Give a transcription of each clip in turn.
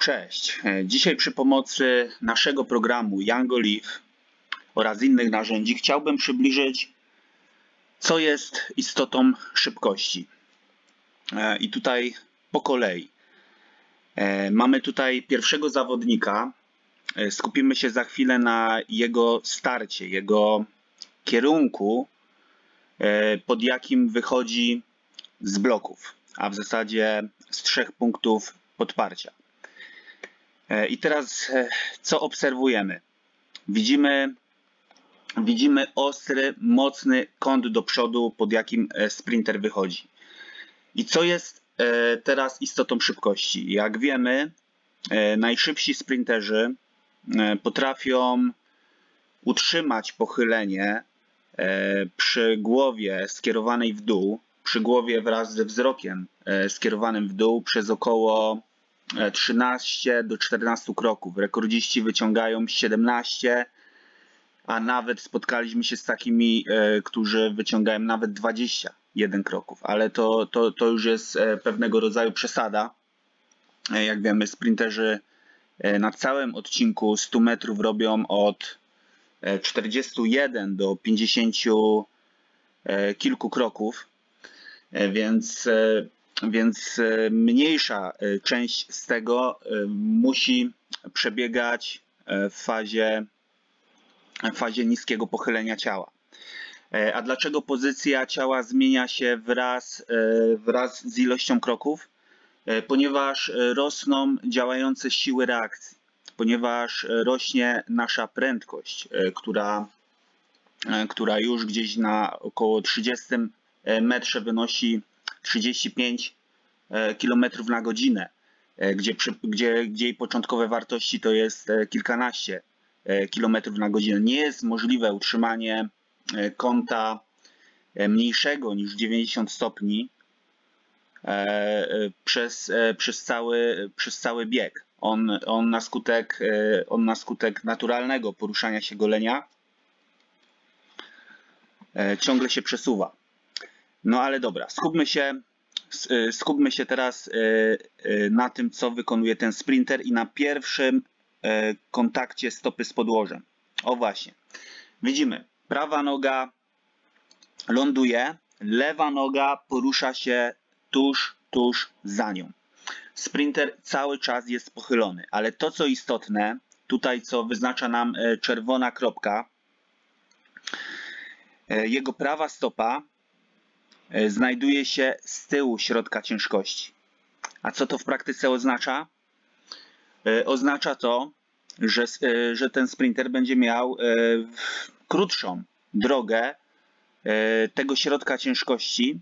Cześć. Dzisiaj przy pomocy naszego programu YangoLive oraz innych narzędzi chciałbym przybliżyć, co jest istotą szybkości. I tutaj po kolei. Mamy tutaj pierwszego zawodnika. Skupimy się za chwilę na jego starcie, jego kierunku, pod jakim wychodzi z bloków, a w zasadzie z 3 punktów podparcia. I teraz co obserwujemy? Widzimy ostry, mocny kąt do przodu, pod jakim sprinter wychodzi. I co jest teraz istotą szybkości? Jak wiemy, najszybsi sprinterzy potrafią utrzymać pochylenie przy głowie skierowanej w dół, przy głowie wraz ze wzrokiem skierowanym w dół przez około 13 do 14 kroków. Rekordziści wyciągają 17, a nawet spotkaliśmy się z takimi, którzy wyciągają nawet 21 kroków, ale to już jest pewnego rodzaju przesada. Jak wiemy, sprinterzy na całym odcinku 100 metrów robią od 41 do 50 kilku kroków, więc mniejsza część z tego musi przebiegać w fazie niskiego pochylenia ciała. A dlaczego pozycja ciała zmienia się wraz z ilością kroków? Ponieważ rosną działające siły reakcji, ponieważ rośnie nasza prędkość, która już gdzieś na około 30 metrze wynosi 35 km na godzinę, gdzie jej początkowe wartości to jest kilkanaście kilometrów na godzinę. Nie jest możliwe utrzymanie kąta mniejszego niż 90 stopni przez cały bieg. On na skutek naturalnego poruszania się golenia ciągle się przesuwa. No ale dobra, skupmy się teraz na tym, co wykonuje ten sprinter i na pierwszym kontakcie stopy z podłożem. O właśnie, widzimy, prawa noga ląduje, lewa noga porusza się tuż za nią. Sprinter cały czas jest pochylony, ale to, co istotne, tutaj co wyznacza nam czerwona kropka, jego prawa stopa znajduje się z tyłu środka ciężkości. A co to w praktyce oznacza? Oznacza to, że ten sprinter będzie miał krótszą drogę tego środka ciężkości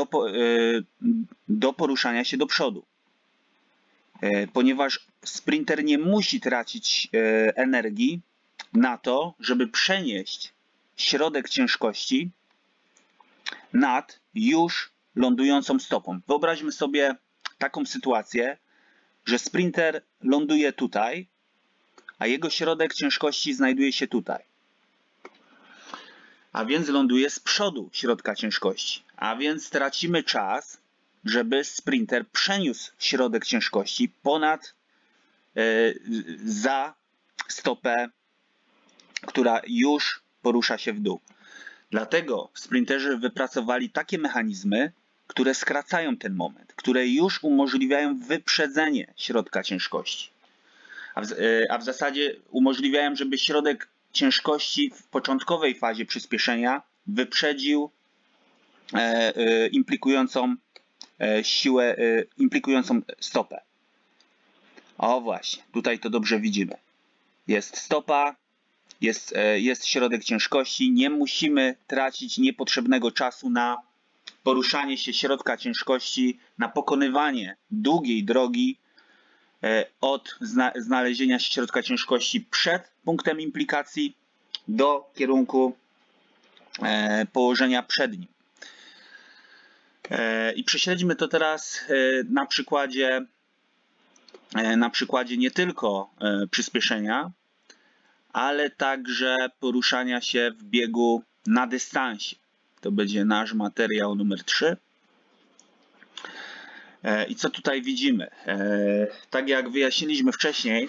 do poruszania się do przodu. Ponieważ sprinter nie musi tracić energii na to, żeby przenieść środek ciężkości nad już lądującą stopą. Wyobraźmy sobie taką sytuację, że sprinter ląduje tutaj, a jego środek ciężkości znajduje się tutaj. A więc ląduje z przodu środka ciężkości. A więc tracimy czas, żeby sprinter przeniósł środek ciężkości za stopę, która już porusza się w dół. Dlatego sprinterzy wypracowali takie mechanizmy, które skracają ten moment, które już umożliwiają wyprzedzenie środka ciężkości. A w zasadzie umożliwiają, żeby środek ciężkości w początkowej fazie przyspieszenia wyprzedził implikującą stopę. O właśnie, tutaj to dobrze widzimy. Jest stopa, jest środek ciężkości. Nie musimy tracić niepotrzebnego czasu na poruszanie się środka ciężkości, na pokonywanie długiej drogi od znalezienia się środka ciężkości przed punktem implikacji do kierunku położenia przed nim. I prześledźmy to teraz na przykładzie nie tylko przyspieszenia, ale także poruszania się w biegu na dystansie. To będzie nasz materiał numer 3. I co tutaj widzimy? Tak jak wyjaśniliśmy wcześniej,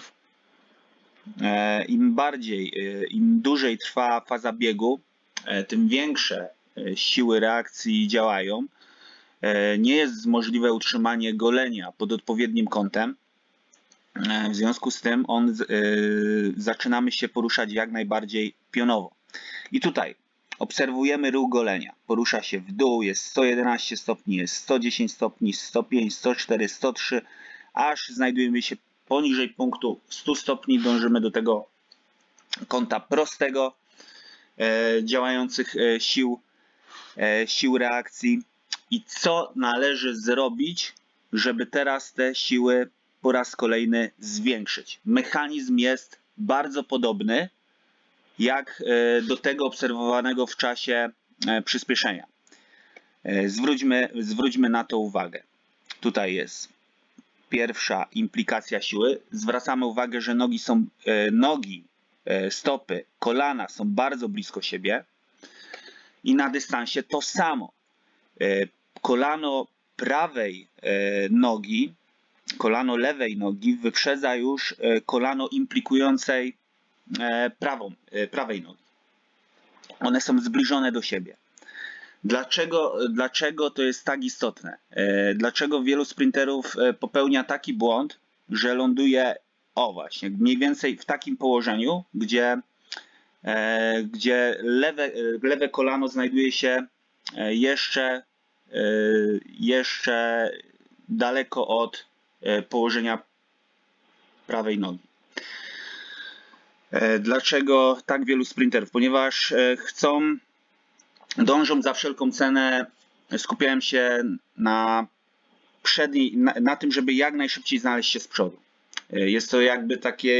im dłużej trwa faza biegu, tym większe siły reakcji działają. Nie jest możliwe utrzymanie golenia pod odpowiednim kątem. W związku z tym zaczynamy się poruszać jak najbardziej pionowo. I tutaj obserwujemy ruch golenia. Porusza się w dół, jest 111 stopni, jest 110 stopni, 105, 104, 103, aż znajdujemy się poniżej punktu 100 stopni. Dążymy do tego kąta prostego działających sił reakcji. I co należy zrobić, żeby teraz te siły po raz kolejny zwiększyć? Mechanizm jest bardzo podobny jak do tego obserwowanego w czasie przyspieszenia. Zwróćmy na to uwagę. Tutaj jest pierwsza implikacja siły. Zwracamy uwagę, że nogi, stopy, kolana są bardzo blisko siebie i na dystansie to samo. Kolano prawej nogi, kolano lewej nogi wyprzedza już kolano implikującej prawej nogi. One są zbliżone do siebie. Dlaczego to jest tak istotne? Dlaczego wielu sprinterów popełnia taki błąd, że ląduje właśnie mniej więcej w takim położeniu, gdzie lewe kolano znajduje się jeszcze daleko od położenia prawej nogi. Dlaczego tak wielu sprinterów? Ponieważ dążą za wszelką cenę, skupiają się na tym, żeby jak najszybciej znaleźć się z przodu. Jest to jakby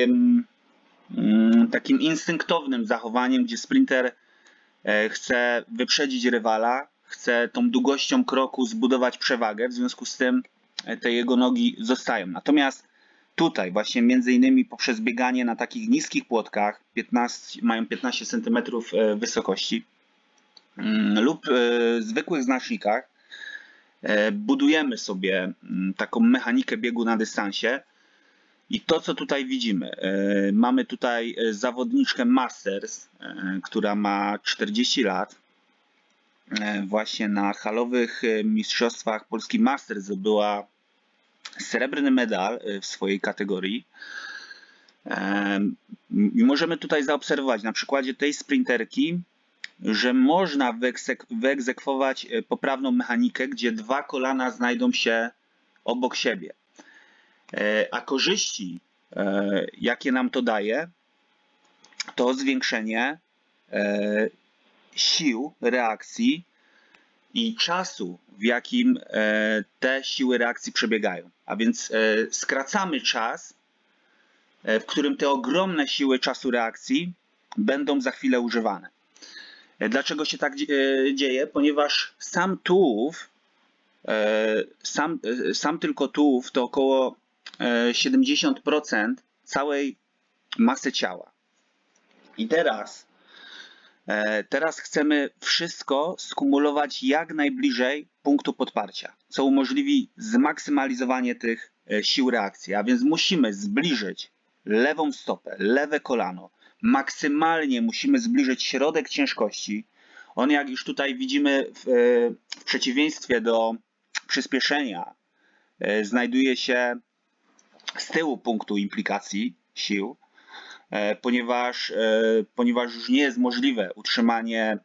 takim instynktownym zachowaniem, gdzie sprinter chce wyprzedzić rywala, chce tą długością kroku zbudować przewagę, w związku z tym te jego nogi zostają. Natomiast tutaj właśnie między innymi poprzez bieganie na takich niskich płotkach, mają 15 cm wysokości, lub zwykłych znacznikach, budujemy sobie taką mechanikę biegu na dystansie. I to, co tutaj widzimy, mamy tutaj zawodniczkę Masters, która ma 40 lat. Właśnie na halowych mistrzostwach Polski Masters zdobyła srebrny medal w swojej kategorii. I możemy tutaj zaobserwować na przykładzie tej sprinterki, że można wyegzekwować poprawną mechanikę, gdzie dwa kolana znajdą się obok siebie. A korzyści, jakie nam to daje, to zwiększenie sił reakcji i czasu, w jakim te siły reakcji przebiegają. A więc skracamy czas, w którym te ogromne siły czasu reakcji będą za chwilę używane. Dlaczego się tak dzieje? Ponieważ sam tułów, sam tylko tułów to około 70% całej masy ciała. I teraz chcemy wszystko skumulować jak najbliżej punktu podparcia, co umożliwi zmaksymalizowanie tych sił reakcji. A więc musimy zbliżyć lewą stopę, lewe kolano. Maksymalnie musimy zbliżyć środek ciężkości. On, jak już tutaj widzimy, w przeciwieństwie do przyspieszenia, znajduje się z tyłu punktu implikacji sił, ponieważ już nie jest możliwe utrzymanie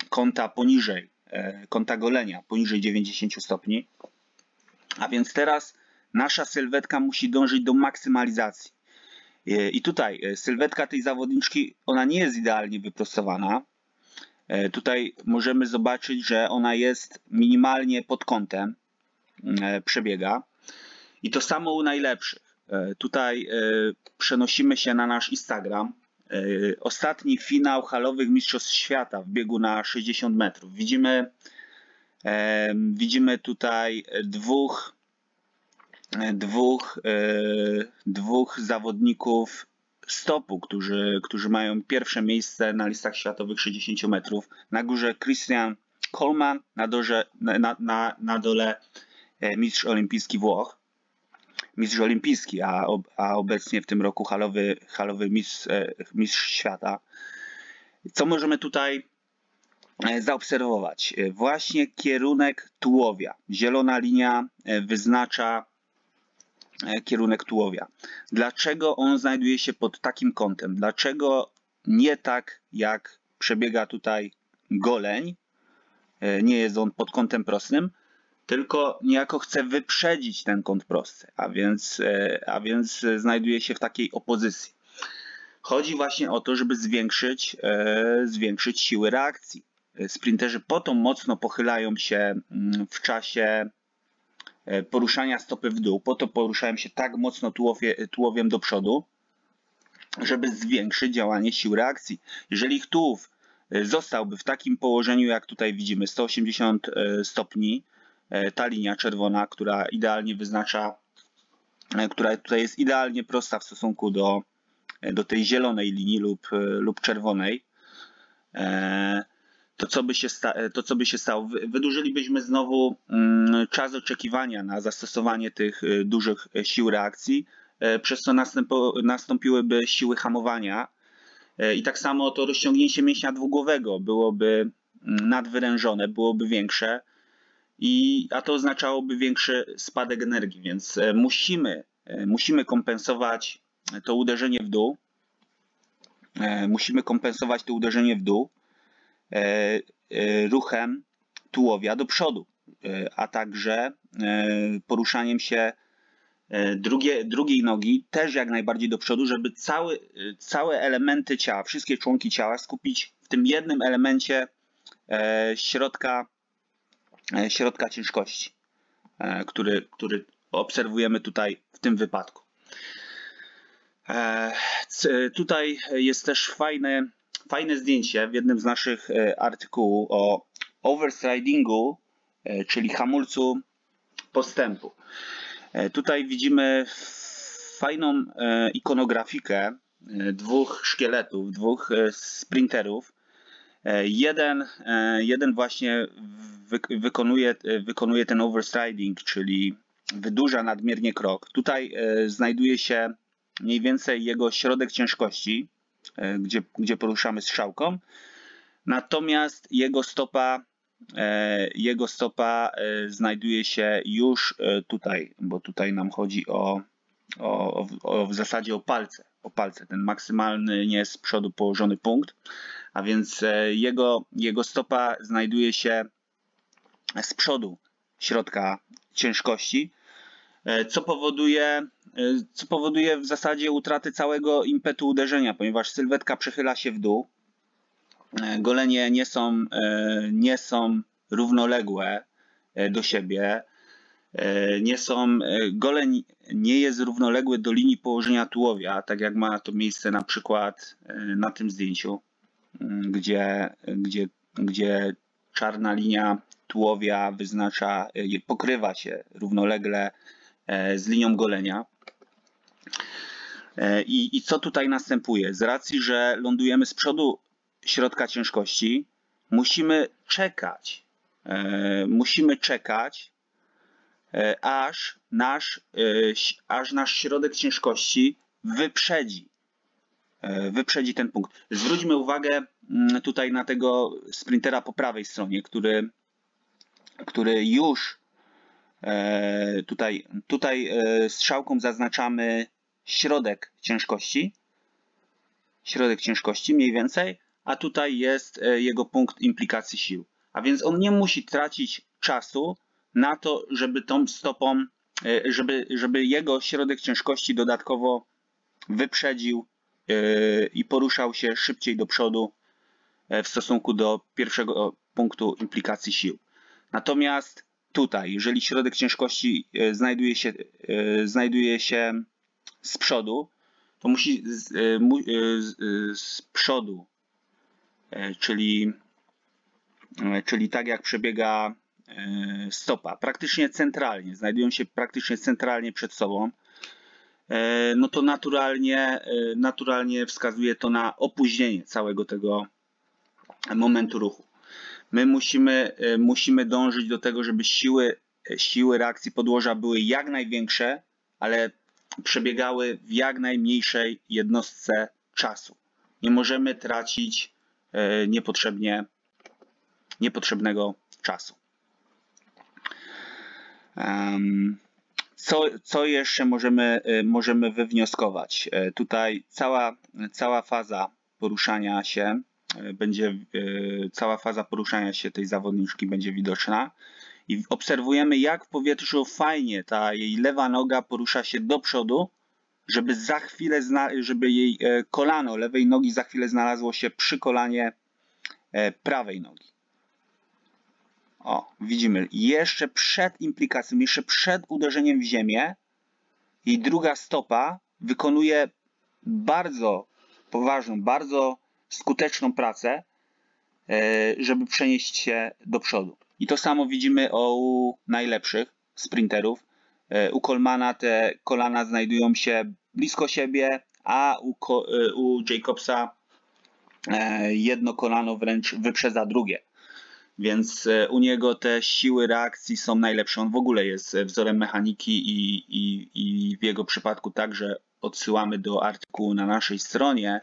kąta golenia poniżej 90 stopni. A więc teraz nasza sylwetka musi dążyć do maksymalizacji. I tutaj sylwetka tej zawodniczki, ona nie jest idealnie wyprostowana. Tutaj możemy zobaczyć, że ona jest minimalnie pod kątem, przebiega. I to samo u najlepszych. Tutaj przenosimy się na nasz Instagram. Ostatni finał halowych mistrzostw świata w biegu na 60 metrów. Widzimy tutaj dwóch zawodników stopu, którzy mają pierwsze miejsce na listach światowych 60 metrów. Na górze Christian Coleman, na dole mistrz olimpijski Włoch, mistrz olimpijski, a obecnie w tym roku halowy mistrz świata. Co możemy tutaj zaobserwować? Właśnie kierunek tułowia. Zielona linia wyznacza kierunek tułowia. Dlaczego on znajduje się pod takim kątem? Dlaczego nie tak jak przebiega tutaj goleń? Nie jest on pod kątem prostym, tylko niejako chce wyprzedzić ten kąt prosty, a więc znajduje się w takiej opozycji. Chodzi właśnie o to, żeby zwiększyć siły reakcji. Sprinterzy po to mocno pochylają się w czasie poruszania stopy w dół, po to poruszają się tak mocno tułowiem do przodu, żeby zwiększyć działanie sił reakcji. Jeżeli ich tułów zostałby w takim położeniu, jak tutaj widzimy, 180 stopni, ta linia czerwona, która idealnie wyznacza, która tutaj jest idealnie prosta w stosunku do tej zielonej linii lub czerwonej, to co by się stało? Wydłużylibyśmy znowu czas oczekiwania na zastosowanie tych dużych sił reakcji, przez co nastąpiłyby siły hamowania i tak samo to rozciągnięcie mięśnia dwugłowego byłoby nadwyrężone, byłoby większe, a to oznaczałoby większy spadek energii, więc musimy kompensować to uderzenie w dół. Musimy kompensować to uderzenie w dół ruchem tułowia do przodu, a także poruszaniem się drugiej nogi też jak najbardziej do przodu, żeby całe elementy ciała, wszystkie członki ciała skupić w tym jednym elemencie środka ciężkości, który obserwujemy tutaj w tym wypadku. Tutaj jest też fajne zdjęcie w jednym z naszych artykułów o overstridingu, czyli hamulcu postępu. Tutaj widzimy fajną ikonografikę dwóch szkieletów, dwóch sprinterów. Jeden właśnie wykonuje ten overstriding, czyli wydłuża nadmiernie krok. Tutaj znajduje się mniej więcej jego środek ciężkości, gdzie poruszamy strzałką. Natomiast jego stopa znajduje się już tutaj, bo tutaj nam chodzi w zasadzie o palce. Ten maksymalny nie z przodu położony punkt, a więc jego stopa znajduje się z przodu środka ciężkości, co powoduje w zasadzie utratę całego impetu uderzenia, ponieważ sylwetka przechyla się w dół. Golenie nie są równoległe do siebie. Goleń nie jest równoległy do linii położenia tułowia, tak jak ma to miejsce na przykład na tym zdjęciu, gdzie czarna linia tułowia pokrywa się równolegle z linią golenia. I co tutaj następuje? Z racji, że lądujemy z przodu środka ciężkości, musimy czekać, aż nasz środek ciężkości wyprzedzi ten punkt. Zwróćmy uwagę tutaj na tego sprintera po prawej stronie, który już tutaj strzałką zaznaczamy środek ciężkości mniej więcej, a tutaj jest jego punkt implikacji sił. A więc on nie musi tracić czasu na to, żeby tą stopą, żeby jego środek ciężkości dodatkowo wyprzedził i poruszał się szybciej do przodu w stosunku do pierwszego punktu implikacji sił. Natomiast tutaj, jeżeli środek ciężkości znajduje się z przodu, to musi z przodu, czyli tak jak przebiega stopa, praktycznie centralnie, znajdują się praktycznie centralnie przed sobą, no to naturalnie wskazuje to na opóźnienie całego tego momentu ruchu. My musimy dążyć do tego, żeby siły siły reakcji podłoża były jak największe, ale przebiegały w jak najmniejszej jednostce czasu. Nie możemy tracić niepotrzebnego czasu. Co jeszcze możemy wywnioskować? Tutaj cała faza poruszania się tej zawodniczki będzie widoczna i obserwujemy, jak w powietrzu fajnie ta jej lewa noga porusza się do przodu, żeby jej kolano lewej nogi za chwilę znalazło się przy kolanie prawej nogi. O, widzimy, jeszcze przed implikacją, jeszcze przed uderzeniem w ziemię, jej druga stopa wykonuje bardzo poważną, bardzo skuteczną pracę, żeby przenieść się do przodu. I to samo widzimy u najlepszych sprinterów. U Colemana te kolana znajdują się blisko siebie, a u Jacobsa jedno kolano wręcz wyprzedza drugie. Więc u niego te siły reakcji są najlepsze. On w ogóle jest wzorem mechaniki i w jego przypadku także odsyłamy do artykułu na naszej stronie.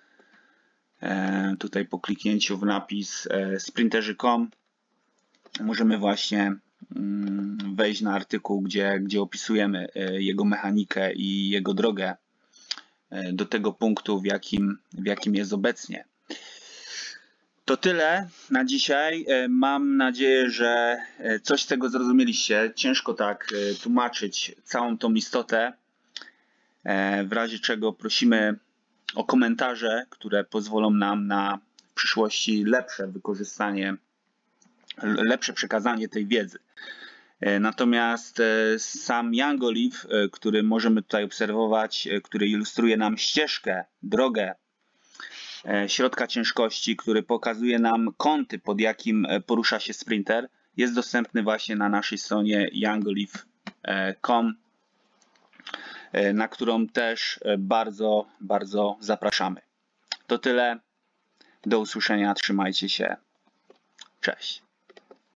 Tutaj po kliknięciu w napis sprinterzy.com możemy właśnie wejść na artykuł, gdzie opisujemy jego mechanikę i jego drogę do tego punktu, w jakim jest obecnie. To tyle na dzisiaj. Mam nadzieję, że coś z tego zrozumieliście. Ciężko tak tłumaczyć całą tą istotę. W razie czego prosimy o komentarze, które pozwolą nam na w przyszłości lepsze wykorzystanie, lepsze przekazanie tej wiedzy. Natomiast sam Young Olive, który możemy tutaj obserwować, który ilustruje nam ścieżkę, drogę środka ciężkości, który pokazuje nam kąty, pod jakim porusza się sprinter, jest dostępny właśnie na naszej stronie youngolive.com, na którą też bardzo, bardzo zapraszamy. To tyle. Do usłyszenia. Trzymajcie się. Cześć.